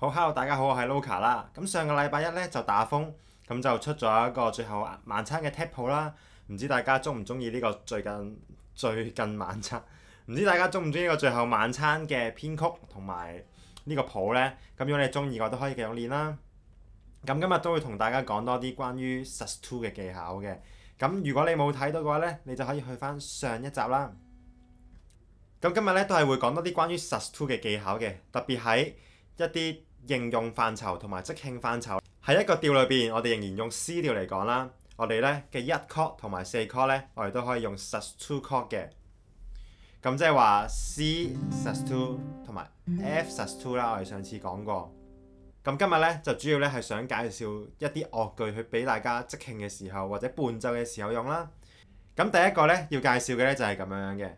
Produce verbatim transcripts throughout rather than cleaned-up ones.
好，Hello，大家好，我係 Luca 啦。咁上個禮拜一咧就打風，咁就出咗一個最後晚餐嘅 tip 啦。唔知大家中唔中意呢個最近最近晚餐？唔知大家中唔中意呢個最後晚餐嘅編曲同埋呢個譜呢？咁如果你中意嘅話，都可以繼續練啦。咁今日都會同大家講多啲關於 sus two 嘅技巧嘅。咁如果你冇睇到嘅話呢，你就可以去翻上一集啦。咁今日咧都係會講多啲關於 sus two 嘅技巧嘅，特別喺一啲應用範疇同埋即興範疇。喺一個調裏邊，我哋仍然用 C 調嚟講啦。我哋咧嘅一 chord 同埋四 chord 咧，我哋都可以用 sus two chord 嘅。咁即係話 C sus two 同埋 F sus two 啦。我哋上次講過。咁今日咧就主要咧係想介紹一啲樂句去俾大家即興嘅時候或者伴奏嘅時候用啦。咁第一個咧要介紹嘅咧就係咁樣嘅。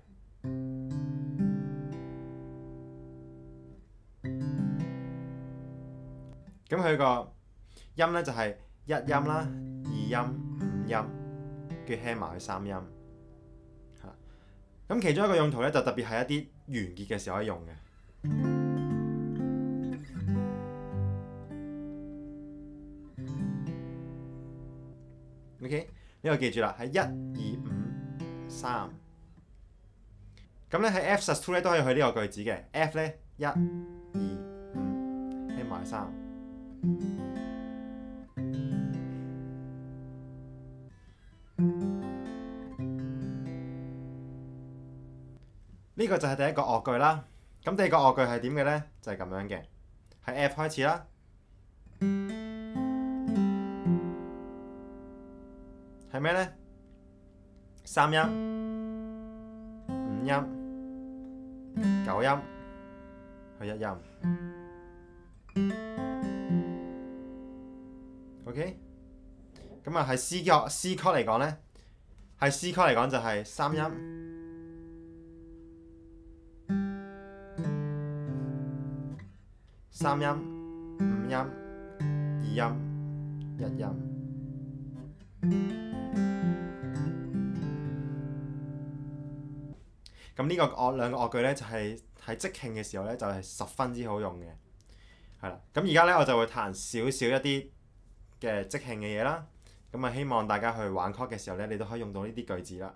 咁佢個音咧就係一音啦、二音、五音，跟住 hand 埋去三音。係啦。咁其中一個用途咧就特別係一啲完結嘅時候可以用嘅。OK， 呢個記住啦，係一、二、五、三。咁咧喺 F sus two 咧都可以去呢個句子嘅。F 咧一、二、五 hand 埋三。呢個就係第一個樂句啦。咁第二個樂句係點嘅呢？就係咁樣嘅，係 F 開始啦，係咩呢？三音、五音、九音，去一音。OK， 咁啊係 C chord C chord 嚟講呢，係 C chord 嚟講就係三音、三音、五音、二音、一音。咁呢個樂兩個樂句呢，就係喺即興嘅時候呢，就係十分之好用嘅，係啦。咁而家呢，我就會彈少少一啲嘅即興嘅嘢啦。咁啊，希望大家去玩 chord 嘅時候呢，你都可以用到呢啲句子啦。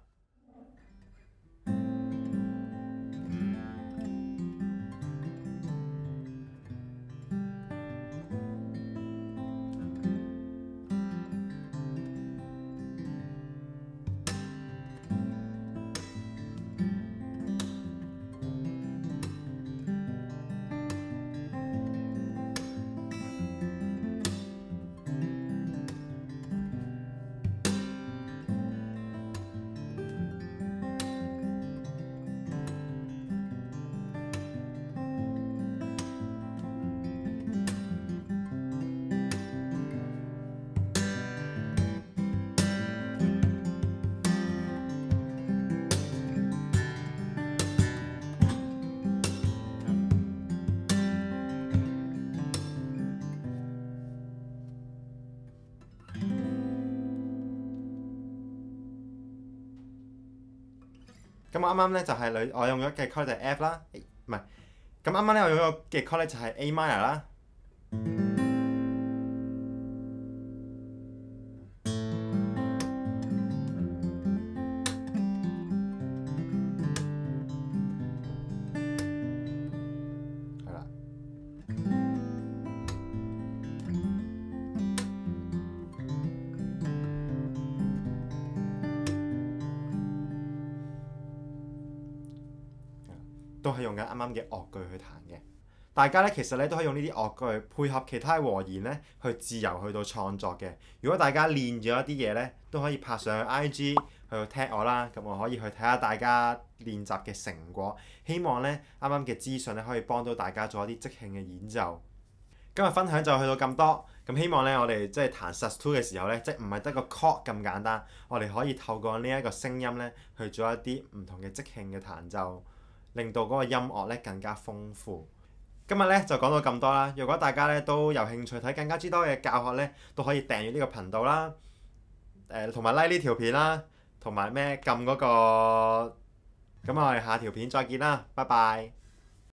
咁我啱啱咧就係女，我用咗嘅 chord 就係 F 啦，唔係。咁啱啱咧我用咗嘅 chord 咧就係 A minor 啦。係啦。都係用緊啱啱嘅樂句去彈嘅。大家咧其實咧都可以用呢啲樂句配合其他和弦咧去自由去到創作嘅。如果大家練咗一啲嘢咧，都可以拍上去 I G 去到 tag 我啦，咁我可以去睇下大家練習嘅成果。希望咧啱啱嘅資訊咧可以幫到大家做一啲即興嘅演奏。今日分享就去到咁多，咁希望咧我哋即係彈 sus two 嘅時候咧，即係唔係得個 chord 咁簡單，我哋可以透過呢一個聲音咧去做一啲唔同嘅即興嘅彈奏。令到嗰個音樂咧更加豐富。今日咧就講到咁多啦。如果大家咧都有興趣睇更加之多嘅教學咧，都可以訂閱呢個頻道啦。誒同埋 like 呢條片啦，同埋咩撳嗰個。咁我哋下條片再見啦，拜拜。